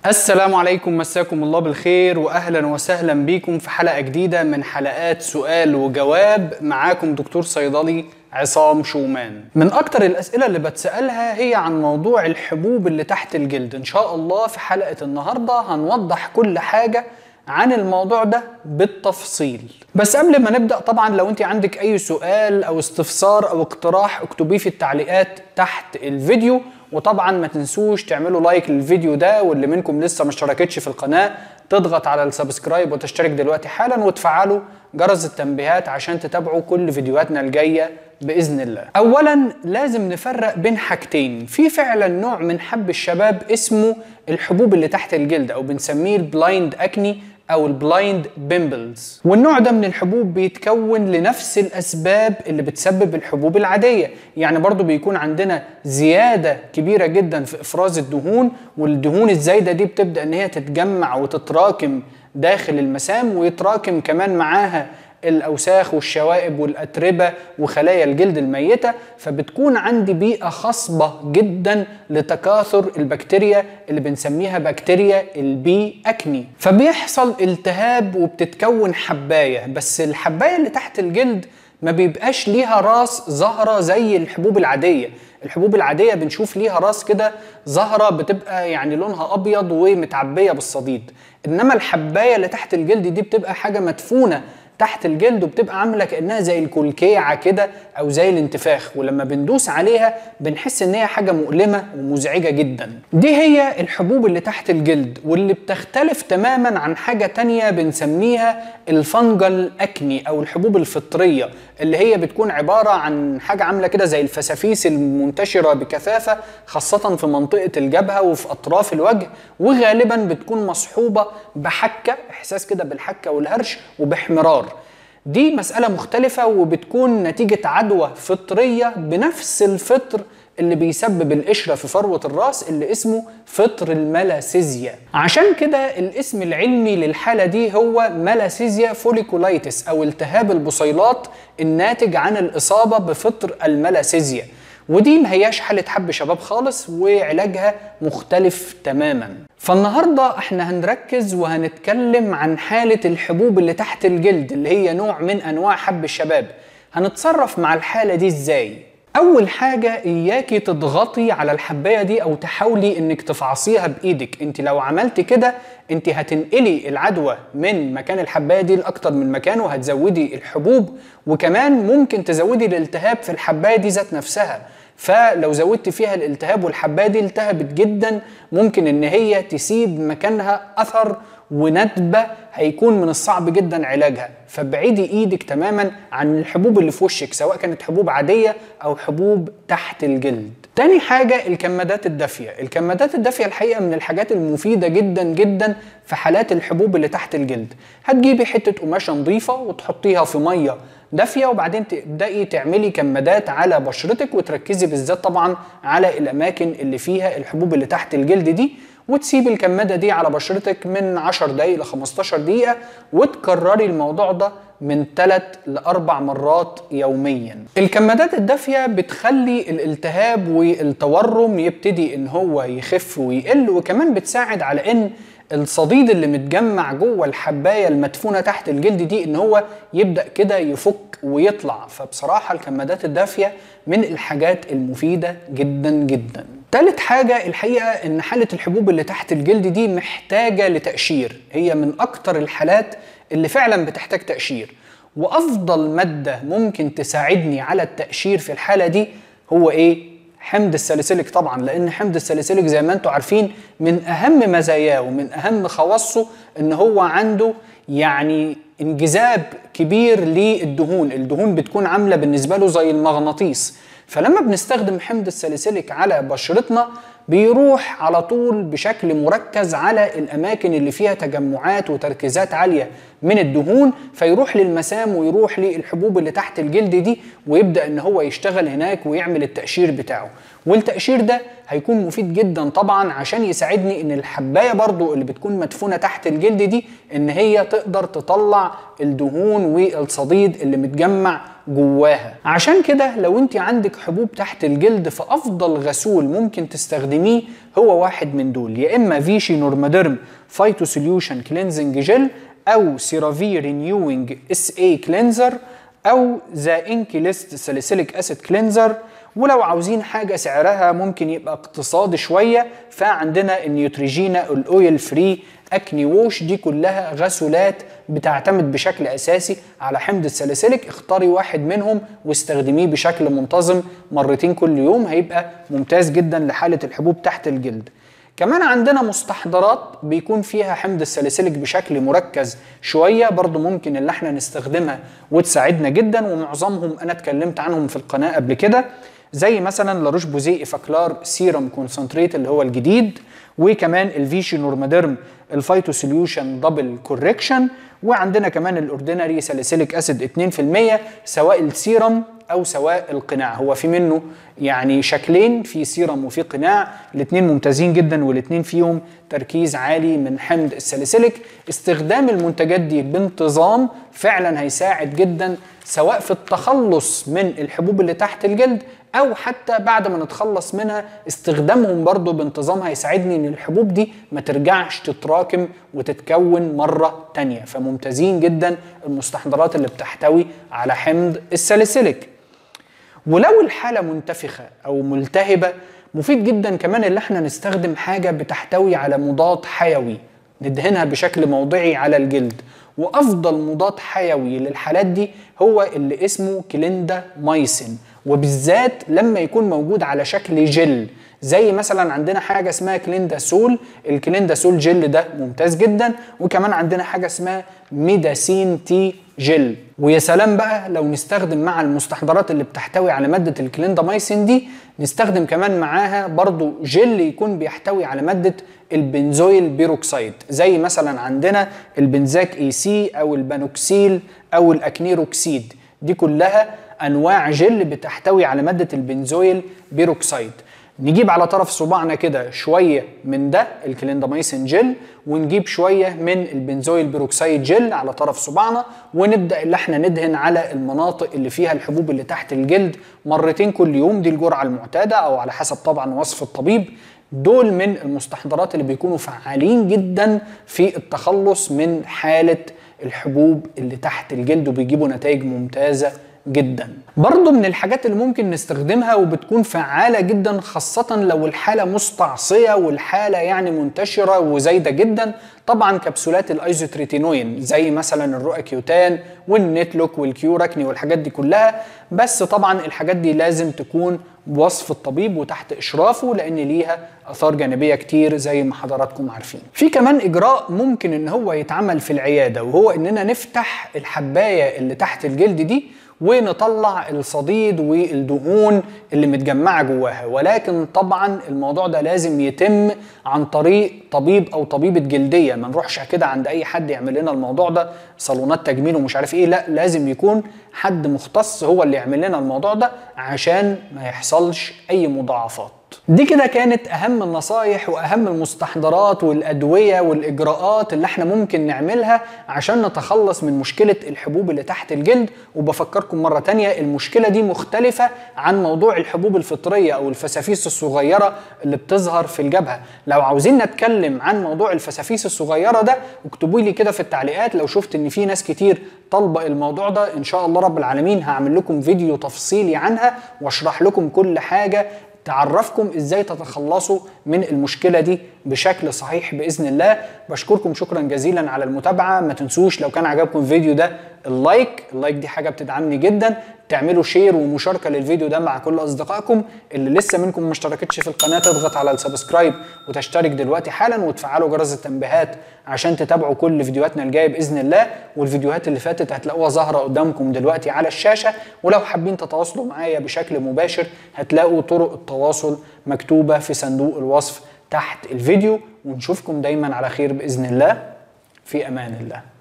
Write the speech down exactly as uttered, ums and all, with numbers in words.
السلام عليكم، مساكم الله بالخير واهلا وسهلا بيكم في حلقه جديده من حلقات سؤال وجواب. معاكم دكتور صيدلي عصام شومان. من اكتر الاسئله اللي بتسالها هي عن موضوع الحبوب اللي تحت الجلد. ان شاء الله في حلقه النهارده هنوضح كل حاجه عن الموضوع ده بالتفصيل. بس قبل ما نبدأ، طبعا لو انت عندك اي سؤال او استفسار او اقتراح اكتبيه في التعليقات تحت الفيديو، وطبعا ما تنسوش تعملوا لايك للفيديو ده، واللي منكم لسه ما اشتركتش في القناة تضغط على السبسكرايب وتشترك دلوقتي حالا، وتفعلوا جرس التنبيهات عشان تتابعوا كل فيديوهاتنا الجاية بإذن الله. أولا لازم نفرق بين حاجتين. في فعلا نوع من حب الشباب اسمه الحبوب اللي تحت الجلد، أو بنسميه البلايند أكني أو البلايند بيمبلز، والنوع ده من الحبوب بيتكون لنفس الأسباب اللي بتسبب الحبوب العادية. يعني برضو بيكون عندنا زيادة كبيرة جدا في إفراز الدهون، والدهون الزايدة دي بتبدأ إن هي تتجمع وتتراكم داخل المسام، ويتراكم كمان معاها الأوساخ والشوائب والأتربة وخلايا الجلد الميتة، فبتكون عندي بيئة خصبة جدا لتكاثر البكتيريا اللي بنسميها بكتيريا البي أكني. فبيحصل التهاب وبتتكون حباية، بس الحباية اللي تحت الجلد ما بيبقاش ليها راس ظاهرة زي الحبوب العادية. الحبوب العادية بنشوف ليها راس كده ظاهرة، بتبقى يعني لونها أبيض ومتعبية بالصديد، إنما الحباية اللي تحت الجلد دي بتبقى حاجة مدفونة تحت الجلد، وبتبقى عامله كانها زي الكلكيعه كده او زي الانتفاخ، ولما بندوس عليها بنحس ان هي حاجه مؤلمه ومزعجه جدا. دي هي الحبوب اللي تحت الجلد، واللي بتختلف تماما عن حاجه تانية بنسميها الفنجل اكني او الحبوب الفطريه، اللي هي بتكون عباره عن حاجه عامله كده زي الفسافيس المنتشره بكثافه، خاصه في منطقه الجبهه وفي اطراف الوجه، وغالبا بتكون مصحوبه بحكه، احساس كده بالحكه والهرش وباحمرار. دي مسألة مختلفة، وبتكون نتيجة عدوى فطرية بنفس الفطر اللي بيسبب القشرة في فروة الراس اللي اسمه فطر الملاسيزيا. عشان كده الاسم العلمي للحالة دي هو ملاسيزيا فوليكولايتس، أو التهاب البصيلات الناتج عن الإصابة بفطر الملاسيزيا. ودي ما هياش حالة حب شباب خالص، وعلاجها مختلف تماما. فالنهاردة احنا هنركز وهنتكلم عن حالة الحبوب اللي تحت الجلد، اللي هي نوع من انواع حب الشباب. هنتصرف مع الحالة دي ازاي؟ اول حاجة، اياكي تضغطي على الحباية دي او تحاولي انك تفعصيها بايدك. انت لو عملت كده انت هتنقلي العدوى من مكان الحباية دي لاكتر من مكان، وهتزودي الحبوب، وكمان ممكن تزودي الالتهاب في الحباية دي ذات نفسها. فلو زودت فيها الالتهاب والحباية دي التهبت جدا، ممكن ان هي تسيب مكانها اثر وندبة هيكون من الصعب جدا علاجها. فابعدي ايدك تماما عن الحبوب اللي في وشك، سواء كانت حبوب عادية او حبوب تحت الجلد. تاني حاجة، الكمادات الدافية. الكمادات الدافية الحقيقة من الحاجات المفيدة جدا جدا في حالات الحبوب اللي تحت الجلد. هتجيبي حتة قماشة نظيفة وتحطيها في مية دافية، وبعدين تبدأي تعملي كمادات على بشرتك، وتركزي بالذات طبعا على الأماكن اللي فيها الحبوب اللي تحت الجلد دي، وتسيبي الكمادة دي على بشرتك من عشر دقايق ل خمستاشر دقيقة، وتكرري الموضوع ده من ثلاث لأربع مرات يوميا. الكمادات الدافية بتخلي الالتهاب والتورم يبتدي ان هو يخف ويقل، وكمان بتساعد على ان الصديد اللي متجمع جوه الحباية المدفونة تحت الجلد دي ان هو يبدأ كده يفك ويطلع. فبصراحة الكمادات الدافية من الحاجات المفيدة جدا جدا. تالت حاجة الحقيقة ان حالة الحبوب اللي تحت الجلد دي محتاجة لتقشير. هي من اكتر الحالات اللي فعلا بتحتاج تقشير، وافضل مادة ممكن تساعدني على التقشير في الحالة دي هو ايه؟ حمض الساليسيليك طبعا، لان حمض الساليسيليك زي ما انتم عارفين من اهم مزاياه ومن اهم خواصه ان هو عنده يعني انجذاب كبير للدهون. الدهون بتكون عامله بالنسبه له زي المغناطيس، فلما بنستخدم حمض الساليسيليك على بشرتنا بيروح على طول بشكل مركز على الأماكن اللي فيها تجمعات وتركيزات عالية من الدهون، فيروح للمسام ويروح للحبوب اللي تحت الجلد دي، ويبدأ ان هو يشتغل هناك ويعمل التقشير بتاعه. والتقشير ده هيكون مفيد جدا طبعا عشان يساعدني ان الحباية برضو اللي بتكون مدفونة تحت الجلد دي ان هي تقدر تطلع الدهون والصديد اللي متجمع جواها. عشان كده لو انت عندك حبوب تحت الجلد فافضل غسول ممكن تستخدميه هو واحد من دول، يا اما فيشي نورماديرم فايتو سوليوشن كلينزنج جل، او سيرافي رينيوينج اس اي كلينزر، او ذا انكيليست ساليسيليك اسيد كلينزر. ولو عاوزين حاجه سعرها ممكن يبقى اقتصادي شويه فعندنا النيوتريجينا الاويل فري اكني ووش. دي كلها غسولات بتعتمد بشكل اساسي على حمض الساليسيليك. اختاري واحد منهم واستخدميه بشكل منتظم مرتين كل يوم، هيبقى ممتاز جدا لحاله الحبوب تحت الجلد. كمان عندنا مستحضرات بيكون فيها حمض الساليسيليك بشكل مركز شويه، برضو ممكن اللي احنا نستخدمها وتساعدنا جدا، ومعظمهم انا اتكلمت عنهم في القناه قبل كده، زي مثلا لاروش بوزي افاكلار سيرم كونسنتريت اللي هو الجديد، وكمان الفيشي نورماديرم الفايتو سوليوشن دبل كوركشن، وعندنا كمان الاورديناري ساليسيليك اسيد اتنين في المية سواء السيرم او سواء القناع. هو في منه يعني شكلين، في سيرم وفي قناع، الاثنين ممتازين جدا والاثنين فيهم تركيز عالي من حمض الساليسيليك. استخدام المنتجات دي بانتظام فعلا هيساعد جدا سواء في التخلص من الحبوب اللي تحت الجلد او حتى بعد ما نتخلص منها. استخدامهم برضو بانتظام هيساعدني ان الحبوب دي ما ترجعش تتراكم وتتكون مرة تانية. فممتازين جدا المستحضرات اللي بتحتوي على حمض الساليسيليك. ولو الحالة منتفخة او ملتهبة مفيد جدا كمان اللي احنا نستخدم حاجة بتحتوي على مضاد حيوي ندهنها بشكل موضعي على الجلد. وافضل مضاد حيوي للحالات دي هو اللي اسمه كليندا مايسين، وبالذات لما يكون موجود على شكل جل، زي مثلا عندنا حاجه اسمها كليندا سول. الكليندا سول جل ده ممتاز جدا، وكمان عندنا حاجه اسمها ميداسين تي جل. ويا سلام بقى لو نستخدم مع المستحضرات اللي بتحتوي على ماده الكليندا مايسين دي نستخدم كمان معاها برضو جل يكون بيحتوي على ماده البنزويل بيروكسيد، زي مثلا عندنا البنزاك اي سي او البانوكسيل او الاكنيروكسيد. دي كلها انواع جل بتحتوي على ماده البنزويل بيروكسيد. نجيب على طرف صباعنا كده شويه من ده الكليندامايسين جل، ونجيب شويه من البنزويل بيروكسيد جل على طرف صباعنا، ونبدا اللي احنا ندهن على المناطق اللي فيها الحبوب اللي تحت الجلد مرتين كل يوم. دي الجرعه المعتاده او على حسب طبعا وصف الطبيب. دول من المستحضرات اللي بيكونوا فعالين جدا في التخلص من حاله الحبوب اللي تحت الجلد وبيجيبوا نتائج ممتازه جدا. برضو من الحاجات اللي ممكن نستخدمها وبتكون فعالة جدا خاصة لو الحالة مستعصية والحالة يعني منتشرة وزايدة جدا، طبعا كبسولات الايزوتريتينوين زي مثلا الرؤاكيوتان والنتلوك والكيوراكني والحاجات دي كلها. بس طبعا الحاجات دي لازم تكون بوصف الطبيب وتحت اشرافه لان ليها اثار جانبيه كتير زي ما حضراتكم عارفين. في كمان اجراء ممكن ان هو يتعمل في العياده، وهو اننا نفتح الحبايه اللي تحت الجلد دي ونطلع الصديد والدهون اللي متجمعه جواها. ولكن طبعا الموضوع ده لازم يتم عن طريق طبيب او طبيبه جلديه، ما نروحش كده عند اي حد يعمل لنا الموضوع ده، صالونات تجميل ومش عارف ايه، لا لازم يكون حد مختص هو اللي يعمل لنا الموضوع ده عشان ما يحصلش اي مضاعفات. دي كده كانت اهم النصايح واهم المستحضرات والادويه والاجراءات اللي احنا ممكن نعملها عشان نتخلص من مشكله الحبوب اللي تحت الجلد. وبفكركم مره تانية المشكله دي مختلفه عن موضوع الحبوب الفطريه او الفسافيس الصغيره اللي بتظهر في الجبهه. لو عاوزين نتكلم عن موضوع الفسافيس الصغيره ده اكتبوا لي كده في التعليقات، لو شفت ان في ناس كتير طالبه الموضوع ده ان شاء الله رب العالمين هعمل لكم فيديو تفصيلي عنها واشرح لكم كل حاجه تعرفكم ازاي تتخلصوا من المشكلة دي بشكل صحيح بإذن الله. بشكركم شكرا جزيلا على المتابعة. ما تنسوش لو كان عجبكم الفيديو ده اللايك، اللايك دي حاجة بتدعمني جدا. تعملوا شير ومشاركة للفيديو ده مع كل أصدقائكم. اللي لسه منكم ما اشتركتش في القناة تضغط على السبسكرايب وتشترك دلوقتي حالا وتفعلوا جرس التنبيهات عشان تتابعوا كل فيديوهاتنا الجاية بإذن الله. والفيديوهات اللي فاتت هتلاقوها ظاهرة قدامكم دلوقتي على الشاشة، ولو حابين تتواصلوا معايا بشكل مباشر هتلاقوا طرق التواصل مكتوبة في صندوق الوصف تحت الفيديو. ونشوفكم دايما على خير بإذن الله. في أمان الله.